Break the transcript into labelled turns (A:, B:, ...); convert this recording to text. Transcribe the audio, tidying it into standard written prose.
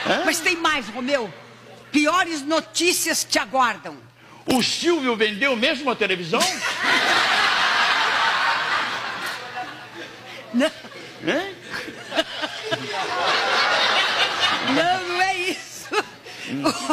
A: Mas tem mais, Romeu. Piores notícias te aguardam.
B: O Silvio vendeu mesmo a televisão?
A: Não.
B: Hein?
A: Não, não é isso.